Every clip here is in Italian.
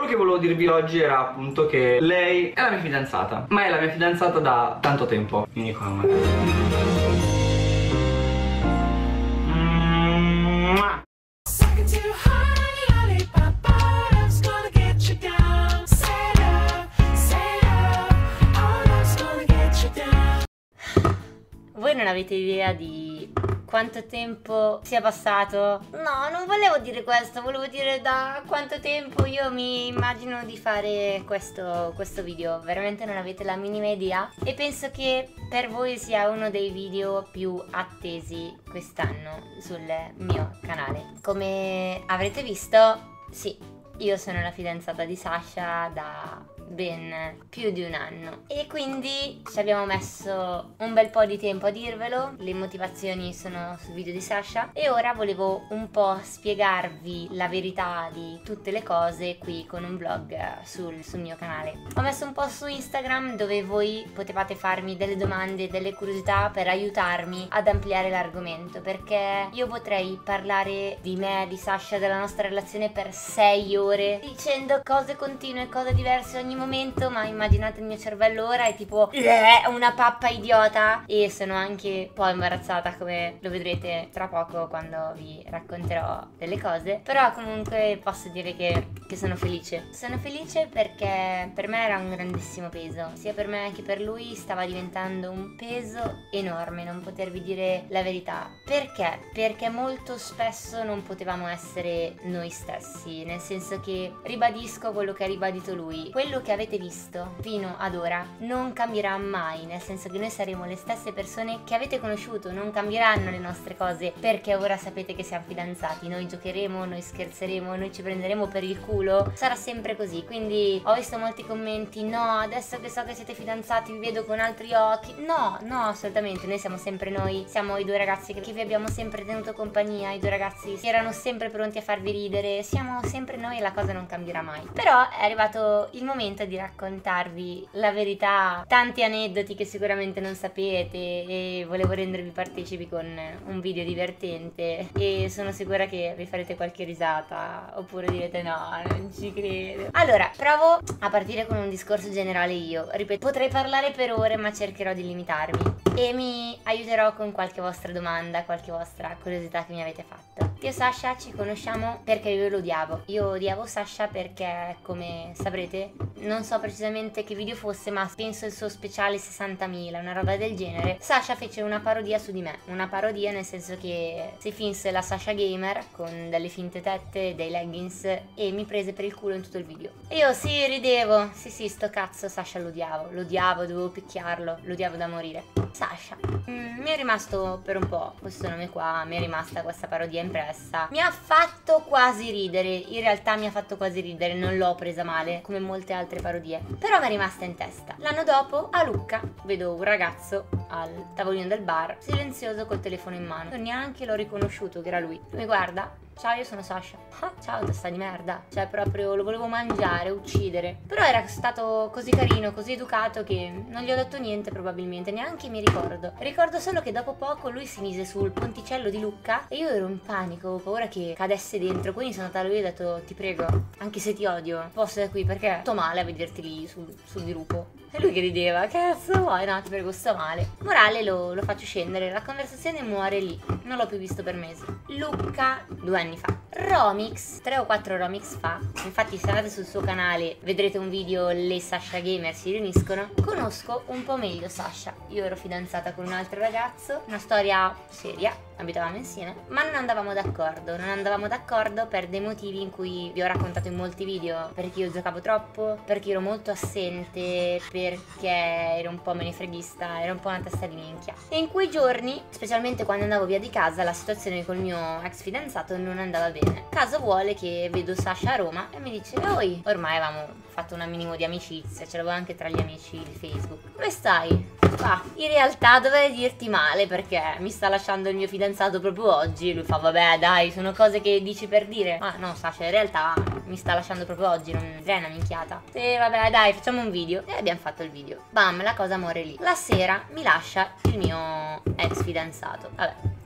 che volevo dirvi oggi era appunto che lei è la mia fidanzata, ma è la mia fidanzata da tanto tempo. Vieni qua, magari. Voi non avete idea di quanto tempo sia passato? No, non volevo dire questo, volevo dire da quanto tempo io mi immagino di fare questo video. Veramente non avete la minima idea e penso che per voi sia uno dei video più attesi quest'anno sul mio canale. Come avrete visto, sì, io sono la fidanzata di Sasha da ben più di un anno e quindi ci abbiamo messo un bel po' di tempo a dirvelo. Le motivazioni sono sul video di Sasha e ora volevo un po' spiegarvi la verità di tutte le cose qui con un vlog sul mio canale. Ho messo un post su Instagram dove voi potevate farmi delle domande, delle curiosità per aiutarmi ad ampliare l'argomento, perché io potrei parlare di me, di Sasha, della nostra relazione per 6 ore dicendo cose continue, cose diverse ogni momento, ma immaginate il mio cervello ora è tipo una pappa idiota e sono anche un po' imbarazzata, come lo vedrete tra poco quando vi racconterò delle cose. Però comunque posso dire che sono felice. Sono felice perché per me era un grandissimo peso, sia per me che per lui stava diventando un peso enorme non potervi dire la verità. Perché? Perché molto spesso non potevamo essere noi stessi, nel senso che, ribadisco quello che ha ribadito lui, quello che avete visto fino ad ora non cambierà mai, nel senso che noi saremo le stesse persone che avete conosciuto, non cambieranno le nostre cose perché ora sapete che siamo fidanzati. Noi giocheremo, noi scherzeremo, noi ci prenderemo per il culo, sarà sempre così. Quindi ho visto molti commenti: no, adesso che so che siete fidanzati vi vedo con altri occhi. No, assolutamente, noi siamo sempre noi, siamo i due ragazzi che vi abbiamo sempre tenuto compagnia, i due ragazzi che erano sempre pronti a farvi ridere, siamo sempre noi e la cosa non cambierà mai. Però è arrivato il momento di raccontarvi la verità, tanti aneddoti che sicuramente non sapete, e volevo rendervi partecipi con un video divertente e sono sicura che vi farete qualche risata oppure direte no, non ci credo. Allora, provo a partire con un discorso generale io. Ripeto, potrei parlare per ore ma cercherò di limitarmi e mi aiuterò con qualche vostra domanda, qualche vostra curiosità che mi avete fatto. Io e Sasha ci conosciamo perché io lo odiavo. Io odiavo Sasha perché, come saprete, non so precisamente che video fosse, ma penso il suo speciale 60.000, una roba del genere. Sasha fece una parodia su di me, una parodia nel senso che si finse la Sasha gamer con delle finte tette, dei leggings e mi prese per il culo in tutto il video. E io sì, ridevo, sì, sto cazzo, Sasha lo odiavo, dovevo picchiarlo, lo odiavo da morire. Sasha, mi è rimasto per un po' questo nome qua, mi è rimasta questa parodia impressa, mi ha fatto quasi ridere, in realtà mi ha fatto quasi ridere, non l'ho presa male come molte altre parodie, però mi è rimasta in testa. L'anno dopo a Lucca vedo un ragazzo al tavolino del bar, silenzioso col telefono in mano, io neanche l'ho riconosciuto che era lui. Mi guarda: ciao, io sono Sasha. Ah, ciao, testa di merda. Cioè proprio lo volevo mangiare, uccidere. Però era stato così carino, così educato che non gli ho detto niente probabilmente, neanche mi ricordo. Ricordo solo che dopo poco lui si mise sul ponticello di Lucca e io ero in panico, avevo paura che cadesse dentro. Quindi sono andata a lui e ho detto: ti prego, anche se ti odio, posso da qui perché sto male a vederti lì sul dirupo. E lui che rideva: cazzo vuoi? No, ti prego, sto male. Morale, lo faccio scendere, la conversazione muore lì, non l'ho più visto per mesi. Lucca 2 anni fa. Romix, 3 o 4 Romix fa, infatti se andate sul suo canale vedrete un video, le Sasha Gamer si riuniscono. Conosco un po' meglio Sasha. Io ero fidanzata con un altro ragazzo, una storia seria, abitavamo insieme, ma non andavamo d'accordo per dei motivi in cui vi ho raccontato in molti video. Perché io giocavo troppo, perché ero molto assente, perché ero un po' menefreghista, ero un po' una testa di minchia. E in quei giorni, specialmente quando andavo via di casa, la situazione col mio ex fidanzato non andava bene. Caso vuole che vedo Sasha a Roma e mi dice: oi, ormai avevamo fatto un minimo di amicizia, ce l'avevo anche tra gli amici di Facebook. Come stai? Ah, in realtà dovrei dirti male perché mi sta lasciando il mio fidanzato proprio oggi. Lui fa: vabbè dai, sono cose che dici per dire. Ah no Sasha, in realtà mi sta lasciando proprio oggi, non direi una minchiata. Sì vabbè dai, facciamo un video. E abbiamo fatto il video. Bam, la cosa muore lì. La sera mi lascia il mio ex fidanzato. Vabbè,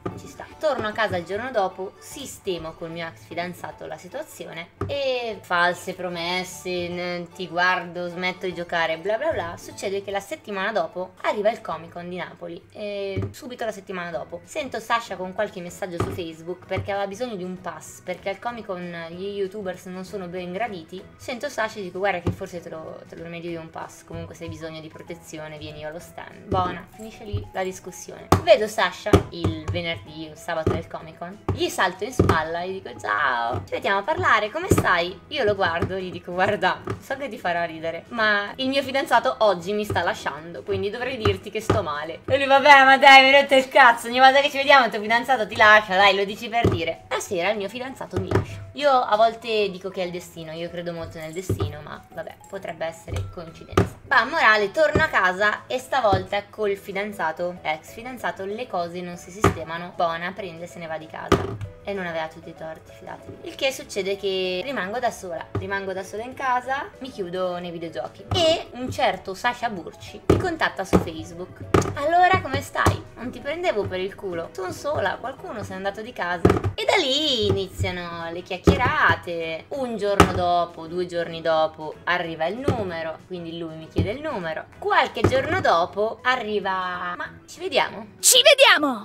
ci sta. Torno a casa il giorno dopo, sistemo col mio ex fidanzato la situazione e false promesse, ti guardo, smetto di giocare, bla bla bla. Succede che la settimana dopo arriva il Comic Con di Napoli e subito la settimana dopo sento Sasha con qualche messaggio su Facebook perché aveva bisogno di un pass, perché al Comic Con gli youtubers non sono ben graditi. Sento Sasha e dico guarda che forse te lo rimedio io un pass, comunque se hai bisogno di protezione vieni io allo stand. Buona, finisce lì la discussione. Vedo Sasha il venerdì o sabato del Comic Con, gli salto in spalla e gli dico ciao, ci mettiamo a parlare, come stai? Io lo guardo e gli dico guarda, so che ti farà ridere, ma il mio fidanzato oggi mi sta lasciando, quindi dovrei dirti che sto male. E lui vabbè ma dai, mi hai rotto il cazzo, ogni volta che ci vediamo il tuo fidanzato ti lascia, dai lo dici per dire. La sera il mio fidanzato mi lascia. Io a volte dico che è il destino, io credo molto nel destino, ma vabbè, potrebbe essere coincidenza. Va, morale, torno a casa e stavolta col fidanzato, ex fidanzato, le cose non si sistemano. Buona, prende e se ne va di casa. E non aveva tutti i torti, fidatevi. Il che succede che rimango da sola in casa, mi chiudo nei videogiochi. E un certo Sasha Burci mi contatta su Facebook. Allora, come stai? Non ti prendevo per il culo. Sono sola, qualcuno se n'è andato di casa. E da lì iniziano le chiacchierate. Un giorno dopo, 2 giorni dopo, arriva il numero. Quindi lui mi chiede il numero. Qualche giorno dopo arriva... Ma ci vediamo? Ci vediamo!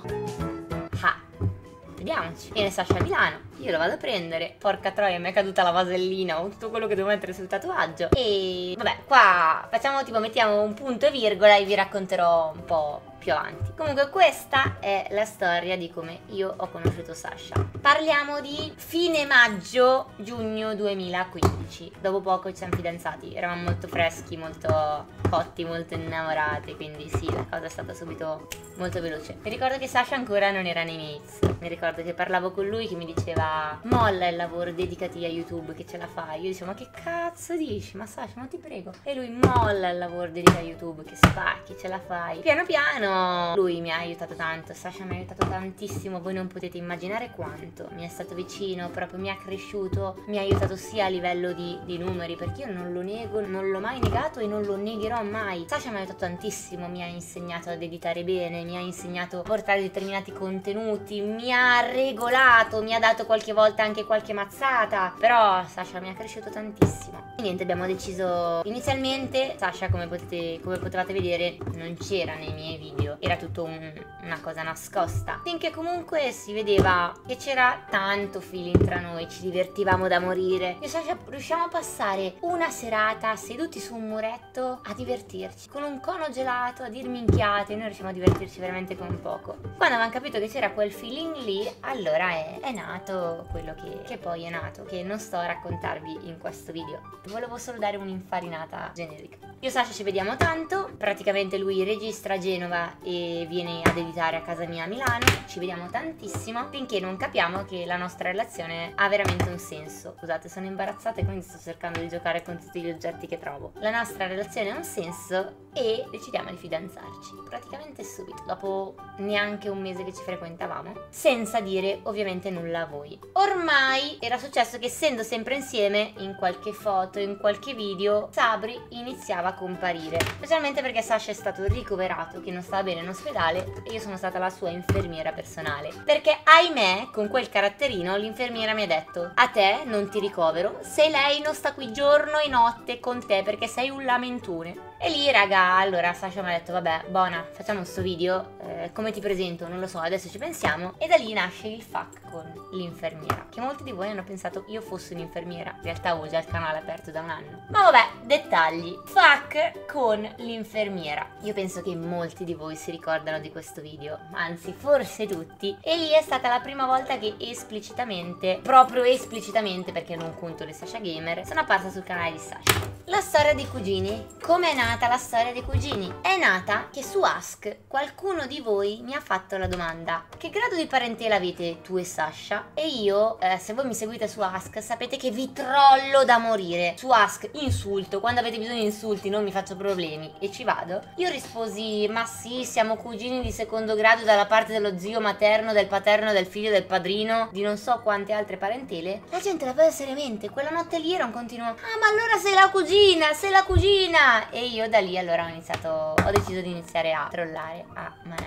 Ah, vediamoci. Viene Sasha a Milano. Io lo vado a prendere. Porca troia, mi è caduta la vasellina. Ho tutto quello che devo mettere sul tatuaggio. E vabbè, qua facciamo tipo, mettiamo un punto e virgola e vi racconterò un po' più avanti. Comunque questa è la storia di come io ho conosciuto Sasha. Parliamo di fine maggio, giugno 2015. Dopo poco ci siamo fidanzati. Eravamo molto freschi, molto cotti, molto innamorati. Quindi sì, la cosa è stata subito molto veloce. Mi ricordo che Sasha ancora non era nei miei inizi. Mi ricordo che parlavo con lui che mi diceva molla il lavoro, dedicati a YouTube che ce la fai. Io dicevo ma che cazzo dici? Ma Sasha, ma ti prego. E lui molla il lavoro, dedicati a YouTube che spacchi, ce la fai. Piano piano lui mi ha aiutato tanto, Sasha mi ha aiutato tantissimo. Voi non potete immaginare quanto mi è stato vicino, proprio mi ha cresciuto, mi ha aiutato sia a livello di numeri, perché io non lo nego, non l'ho mai negato e non lo negherò mai. Sasha mi ha aiutato tantissimo, mi ha insegnato ad editare bene, mi ha insegnato a portare determinati contenuti, mi ha regolato, mi ha dato qualche volta anche qualche mazzata, però Sasha mi ha cresciuto tantissimo. E niente, abbiamo deciso inizialmente, Sasha come potevate vedere non c'era nei miei video, era tutto una cosa nascosta, finché comunque si vedeva che c'era tanto feeling tra noi, ci divertivamo da morire. Io e Sasha riusciamo a passare una serata seduti su un muretto a divertirci, con un cono gelato, a dir minchiate, noi riusciamo a divertirci veramente con poco. Quando avevamo capito che c'era quel feeling lì, allora è nato quello che poi è nato, che non sto a raccontarvi in questo video. Volevo solo dare un'infarinata generica. Io e Sasha ci vediamo tanto, praticamente lui registra a Genova e viene ad editare a casa mia a Milano, ci vediamo tantissimo finché non capiamo che la nostra relazione ha veramente un senso. Scusate, sono imbarazzata e quindi sto cercando di giocare con tutti gli oggetti che trovo. La nostra relazione ha un senso e decidiamo di fidanzarci praticamente subito, dopo neanche un mese che ci frequentavamo, senza dire ovviamente nulla a voi. Ormai era successo che, essendo sempre insieme, in qualche foto, in qualche video, Sabri iniziava a comparire, specialmente perché Sasha è stato ricoverato, che non stava bene in ospedale, e io sono stata la sua infermiera personale, perché ahimè con quel caratterino l'infermiera mi ha detto: a te non ti ricovero se lei non sta qui giorno e notte con te perché sei un lamentone. E lì raga, allora Sasha mi ha detto vabbè buona, facciamo sto video, come ti presento non lo so, adesso ci pensiamo. E da lì nasce il FAQ con l'infermiera, che molti di voi hanno pensato io fossi un'infermiera, in realtà ho già il canale aperto da un anno, ma vabbè, dettagli. FAQ con l'infermiera, io penso che molti di voi si ricordano di questo video, anzi forse tutti, e lì è stata la prima volta che esplicitamente, proprio esplicitamente perché non conto le Sasha Gamer, sono apparsa sul canale di Sasha. La storia dei cugini. Come è nata la storia dei cugini? È nata che su Ask qualcuno di voi mi ha fatto la domanda: che grado di parentela avete tu e Sasha? E io, se voi mi seguite su Ask, sapete che vi trollo da morire. Su Ask insulto, quando avete bisogno di insulti non mi faccio problemi e ci vado. Io risposi: ma sì, siamo cugini di secondo grado dalla parte dello zio materno, del paterno, del figlio, del padrino, di non so quante altre parentele. La gente la prende seriamente, quella notte lì era un continuo: ah, ma allora sei la cugina, sei la cugina! E io da lì allora ho deciso di iniziare a trollare a manetta.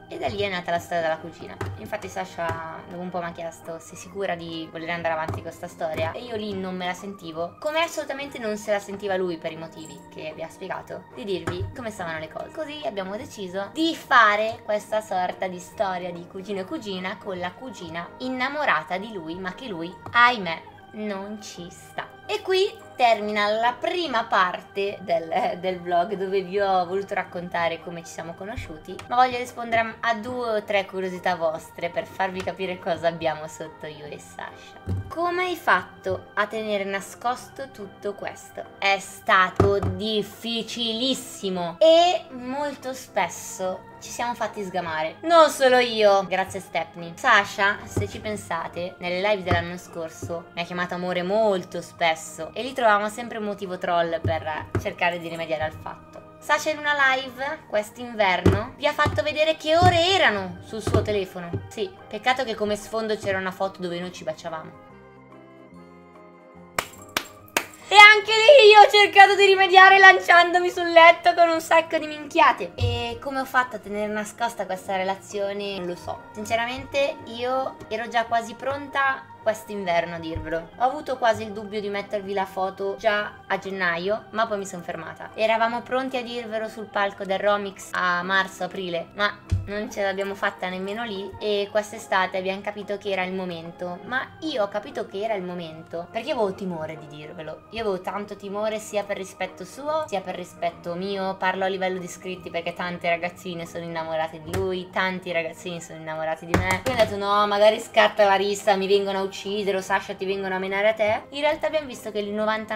E da lì è nata la storia della cugina. Infatti Sasha dopo un po' mi ha chiesto: sei sicura di voler andare avanti con questa storia? E io lì non me la sentivo, come assolutamente non se la sentiva lui per i motivi che vi ha spiegato, di dirvi come stavano le cose. Così abbiamo deciso di fare questa sorta di storia di cugino e cugina con la cugina innamorata di lui, ma che lui, ahimè, non ci sta. E qui termina la prima parte del vlog, dove vi ho voluto raccontare come ci siamo conosciuti, ma voglio rispondere a 2 o 3 curiosità vostre per farvi capire cosa abbiamo sotto io e Sasha. Come hai fatto a tenere nascosto tutto questo? È stato difficilissimo e molto spesso ci siamo fatti sgamare. Non solo io, grazie Stepney. Sasha, se ci pensate, nelle live dell'anno scorso mi ha chiamato amore molto spesso e lì trovavamo sempre un motivo troll per cercare di rimediare al fatto. Sasha in una live quest'inverno vi ha fatto vedere che ore erano sul suo telefono. Sì, peccato che come sfondo c'era una foto dove noi ci baciavamo. E anche lì io ho cercato di rimediare lanciandomi sul letto con un sacco di minchiate. E come ho fatto a tenere nascosta questa relazione non lo so. Sinceramente io ero già quasi pronta quest'inverno a dirvelo. Ho avuto quasi il dubbio di mettervi la foto già a gennaio, ma poi mi sono fermata. Eravamo pronti a dirvelo sul palco del Romix a marzo-aprile, ma non ce l'abbiamo fatta nemmeno lì. E quest'estate abbiamo capito che era il momento. Ma io ho capito che era il momento perché avevo timore di dirvelo. Io avevo tanto timore sia per rispetto suo sia per rispetto mio. Parlo a livello di iscritti perché tante ragazzine sono innamorate di lui, tanti ragazzini sono innamorati di me. Quindi ho detto no, magari scatta la rissa, mi vengono a uccidere o Sasha ti vengono a menare a te. In realtà abbiamo visto che il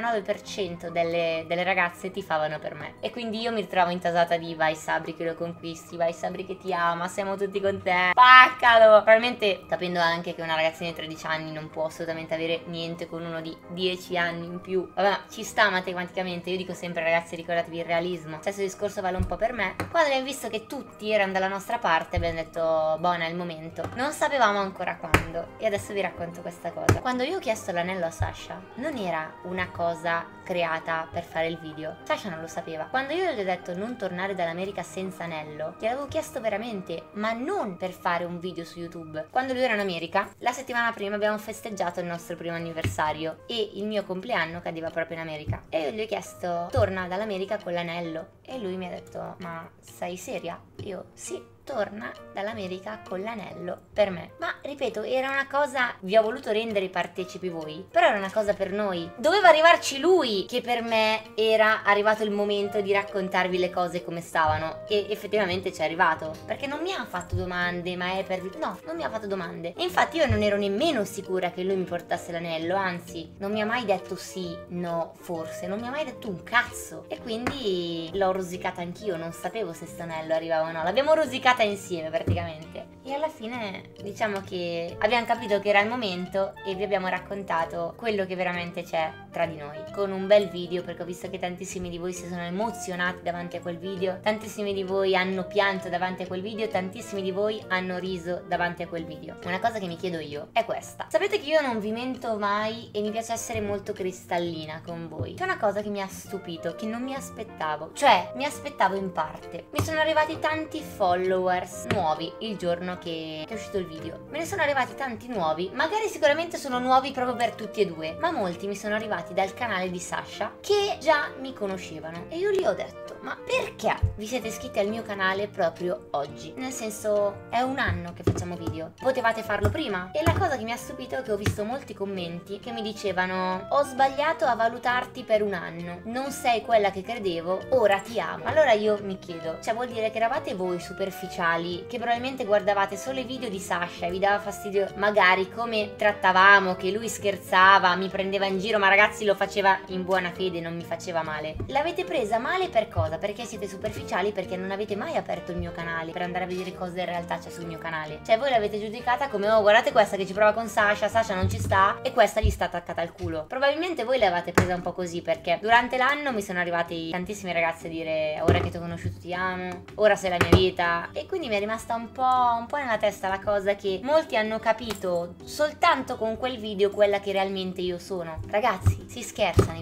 99% delle ragazze tifavano per me. E quindi io mi ritrovo intasata di vai Sabri che lo conquisti, vai Sabri che ti ama, siamo tutti con te, spaccalo. Probabilmente capendo anche che una ragazzina di 13 anni non può assolutamente avere niente con uno di 10 anni in più. Vabbè, ci sta matematicamente. Io dico sempre ragazzi, ricordatevi il realismo. Stesso discorso vale un po' per me. Quando abbiamo visto che tutti erano dalla nostra parte abbiamo detto buona, è il momento. Non sapevamo ancora quando. E adesso vi racconto questa cosa. Quando io ho chiesto l'anello a Sasha non era una cosa creata per fare il video. Sasha non lo sapeva. Quando io gli ho detto non tornare dall'America senza anello, gliel'avevo chiesto veramente, ma non per fare un video su YouTube. Quando lui era in America, la settimana prima abbiamo festeggiato il nostro primo anniversario e il mio compleanno cadeva proprio in America. E io gli ho chiesto torna dall'America con l'anello e lui mi ha detto ma sei seria? Io sì. Torna dall'America con l'anello per me. Ma ripeto, era una cosa, vi ho voluto rendere partecipi voi, però era una cosa per noi. Doveva arrivarci lui, che per me era arrivato il momento di raccontarvi le cose come stavano. E effettivamente ci è arrivato, perché non mi ha fatto domande, ma è per... no, non mi ha fatto domande. E infatti io non ero nemmeno sicura che lui mi portasse l'anello, anzi, non mi ha mai detto sì, no, forse, non mi ha mai detto un cazzo. E quindi l'ho rosicata anch'io, non sapevo se sto anello arrivava o no. L'abbiamo rosicata insieme praticamente e alla fine diciamo che abbiamo capito che era il momento e vi abbiamo raccontato quello che veramente c'è tra di noi con un bel video, perché ho visto che tantissimi di voi si sono emozionati davanti a quel video, tantissimi di voi hanno pianto davanti a quel video, tantissimi di voi hanno riso davanti a quel video. Una cosa che mi chiedo io è questa: sapete che io non vi mento mai e mi piace essere molto cristallina con voi. C'è una cosa che mi ha stupito, che non mi aspettavo, cioè mi aspettavo in parte. Mi sono arrivati tanti followers nuovi il giorno che è uscito il video. Me ne sono arrivati tanti nuovi, magari sicuramente sono nuovi proprio per tutti e due, ma molti mi sono arrivati dal canale di Sasha che già mi conoscevano e io gli ho detto ma perché vi siete iscritti al mio canale proprio oggi? Nel senso, è un anno che facciamo video, potevate farlo prima. E la cosa che mi ha stupito è che ho visto molti commenti che mi dicevano ho sbagliato a valutarti per un anno, non sei quella che credevo, ora ti amo. Allora io mi chiedo, cioè vuol dire che eravate voi superficiali, che probabilmente guardavate solo i video di Sasha e vi dava fastidio magari come trattavamo, che lui scherzava, mi prendeva in giro, ma ragazzi lo faceva in buona fede, non mi faceva male. L'avete presa male per cosa? Perché siete superficiali, perché non avete mai aperto il mio canale per andare a vedere cosa in realtà c'è sul mio canale. Cioè voi l'avete giudicata come oh guardate questa che ci prova con Sasha, Sasha non ci sta e questa gli sta attaccata al culo. Probabilmente voi l'avete presa un po' così, perché durante l'anno mi sono arrivati tantissime ragazze a dire ora che ti ho conosciuto ti amo, ora sei la mia vita, e quindi mi è rimasta un po' nella testa la cosa che molti hanno capito soltanto con quel video quella che realmente io sono. Ragazzi, si scherza nei video,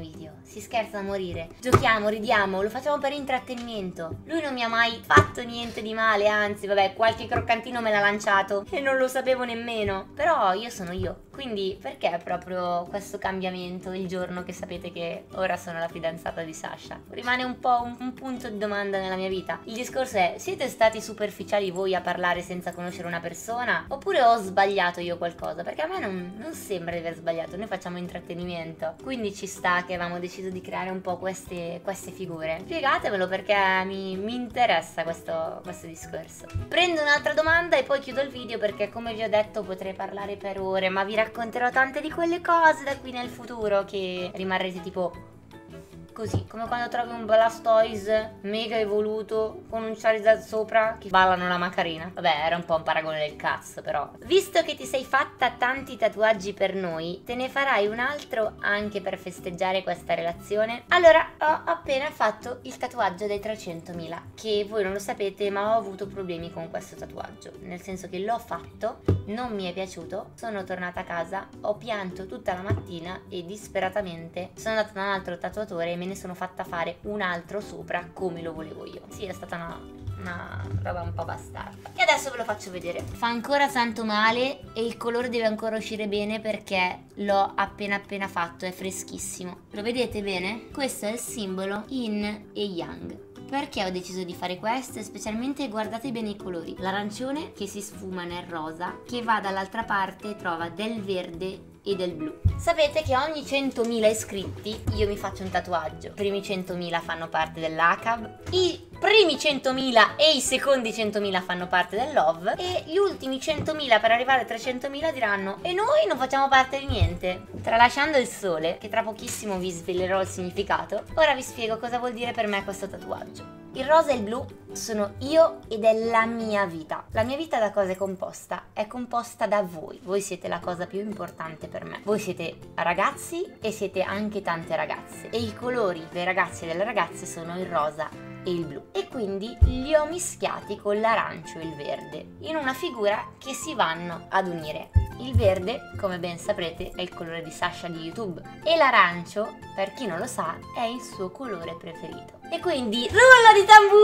si scherza a morire. Giochiamo, ridiamo, lo facciamo per intrattenimento. Lui non mi ha mai fatto niente di male, anzi, vabbè, qualche croccantino me l'ha lanciato e non lo sapevo nemmeno. Però io sono io, quindi perché proprio questo cambiamento il giorno che sapete che ora sono la fidanzata di Sasha? Rimane un po' un punto di domanda nella mia vita. Il discorso è: siete stati superficiali voi a parlare senza conoscere una persona? Oppure ho sbagliato io qualcosa? Perché a me non sembra di aver sbagliato, noi facciamo intrattenimento, quindi ci sta che avevamo deciso di creare un po' queste figure. Spiegatemelo, perché mi interessa questo discorso. Prendo un'altra domanda e poi chiudo il video, perché come vi ho detto potrei parlare per ore, ma vi racconterò tante di quelle cose da qui nel futuro che rimarrete tipo così, come quando trovi un Blastoise mega evoluto con un Charizard sopra che ballano la Macarena. Vabbè, era un po' un paragone del cazzo, però. Visto che ti sei fatta tanti tatuaggi per noi, te ne farai un altro anche per festeggiare questa relazione? Allora, ho appena fatto il tatuaggio dei 300.000, che voi non lo sapete, ma ho avuto problemi con questo tatuaggio, nel senso che l'ho fatto, non mi è piaciuto, sono tornata a casa, ho pianto tutta la mattina e disperatamente sono andata da un altro tatuatore e me ne sono fatta fare un altro sopra come lo volevo io. Sì, è stata una roba un po' bastarda. E adesso ve lo faccio vedere. Fa ancora tanto male e il colore deve ancora uscire bene perché l'ho appena fatto, è freschissimo. Lo vedete bene? Questo è il simbolo Yin e Yang. Perché ho deciso di fare questo? E specialmente guardate bene i colori. L'arancione che si sfuma nel rosa, che va dall'altra parte e trova del verde e del blu. Sapete che ogni 100.000 iscritti io mi faccio un tatuaggio. I primi 100.000 fanno parte dell'ACAB, i primi 100.000 e i secondi 100.000 fanno parte del Love, e gli ultimi 100.000 per arrivare a 300.000 diranno: e noi non facciamo parte di niente. Tralasciando il sole, che tra pochissimo vi svelerò il significato, ora vi spiego cosa vuol dire per me questo tatuaggio. Il rosa e il blu sono io ed è la mia vita. La mia vita da cosa è composta? È composta da voi. Voi siete la cosa più importante per me. Voi siete ragazzi e siete anche tante ragazze. E i colori dei ragazzi e delle ragazze sono il rosa e il blu. E quindi li ho mischiati con l'arancio e il verde in una figura che si vanno ad unire. Il verde, come ben saprete, è il colore di Sasha di YouTube e l'arancio, per chi non lo sa, è il suo colore preferito. E quindi, rullo di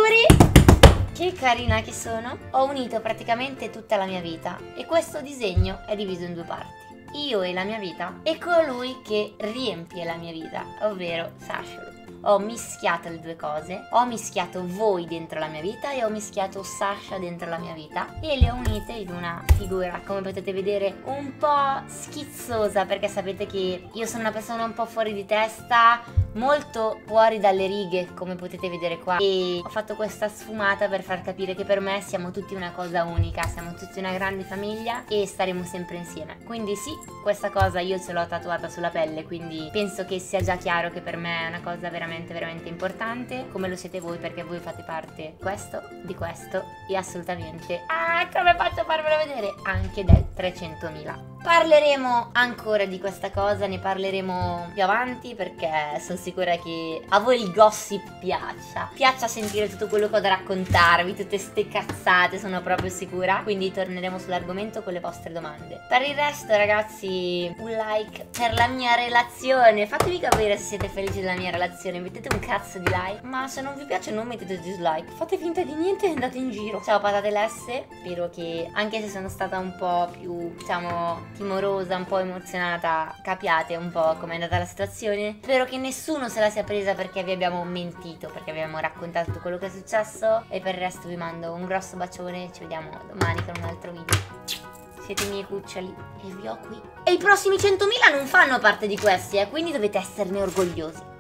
tamburi! Che carina che sono! Ho unito praticamente tutta la mia vita e questo disegno è diviso in due parti. Io e la mia vita e colui che riempie la mia vita, ovvero Sasha. Ho mischiato le due cose, ho mischiato voi dentro la mia vita e ho mischiato Sasha dentro la mia vita e le ho unite in una figura, come potete vedere, un po' schizzosa, perché sapete che io sono una persona un po' fuori di testa, molto fuori dalle righe, come potete vedere qua, e ho fatto questa sfumata per far capire che per me siamo tutti una cosa unica, siamo tutti una grande famiglia e staremo sempre insieme. Quindi sì, questa cosa io ce l'ho tatuata sulla pelle, quindi penso che sia già chiaro che per me è una cosa veramente importante, come lo siete voi, perché voi fate parte di questo e assolutamente, come faccio a farvelo vedere, anche del 300.000. Parleremo ancora di questa cosa, ne parleremo più avanti, perché sono sicura che a voi il gossip piaccia sentire tutto quello che ho da raccontarvi, tutte ste cazzate, sono proprio sicura, quindi torneremo sull'argomento con le vostre domande. Per il resto, ragazzi, un like per la mia relazione, fatemi capire se siete felici della mia relazione, mettete un cazzo di like, ma se non vi piace non mettete dislike, fate finta di niente e andate in giro. Ciao patate lesse, spero che anche se sono stata un po' più, diciamo, timorosa, un po' emozionata, capiate un po' com'è andata la situazione. Spero che nessuno se la sia presa perché vi abbiamo mentito, perché vi abbiamo raccontato tutto quello che è successo, e per il resto vi mando un grosso bacione, ci vediamo domani con un altro video. Siete i miei cuccioli e vi ho qui. E i prossimi 100.000 non fanno parte di questi, quindi dovete esserne orgogliosi.